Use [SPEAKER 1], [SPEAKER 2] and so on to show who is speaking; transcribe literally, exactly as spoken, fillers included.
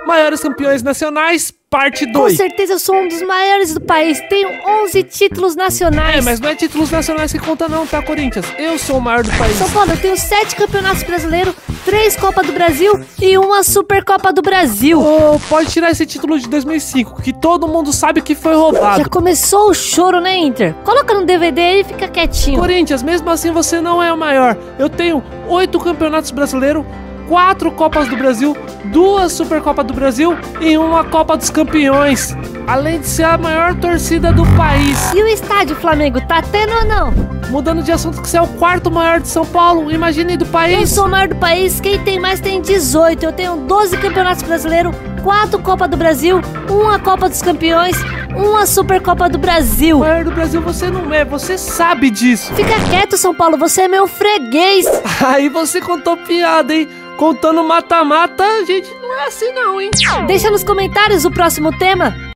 [SPEAKER 1] Maiores campeões nacionais, parte
[SPEAKER 2] Com
[SPEAKER 1] dois.
[SPEAKER 2] certeza eu sou um dos maiores do país. Tenho onze títulos nacionais.
[SPEAKER 1] É, mas não é títulos nacionais que conta não, tá, Corinthians? Eu sou o maior do país.
[SPEAKER 2] São Paulo, eu tenho sete campeonatos brasileiros, três Copa do Brasil e uma Supercopa do Brasil.
[SPEAKER 1] Oh, pode tirar esse título de dois mil e cinco, que todo mundo sabe que foi roubado.
[SPEAKER 2] Já começou o choro, né, Inter? Coloca no D V D aí e fica quietinho.
[SPEAKER 1] Corinthians, mesmo assim você não é o maior. Eu tenho oito campeonatos brasileiros, quatro Copas do Brasil, duas Supercopa do Brasil e uma Copa dos Campeões. Além de ser a maior torcida do país.
[SPEAKER 2] E o estádio Flamengo, tá tendo ou não?
[SPEAKER 1] Mudando de assunto, que você é o quarto maior de São Paulo, imagine do país.
[SPEAKER 2] Eu sou o maior do país, quem tem mais tem dezoito. Eu tenho doze campeonatos brasileiros, quatro Copa do Brasil, uma Copa dos Campeões, uma Supercopa do Brasil.
[SPEAKER 1] O maior do Brasil você não é, você sabe disso.
[SPEAKER 2] Fica quieto, São Paulo, você é meu freguês.
[SPEAKER 1] Aí você contou piada, hein? Contando mata-mata, gente, não é assim não, hein?
[SPEAKER 2] Deixa nos comentários o próximo tema.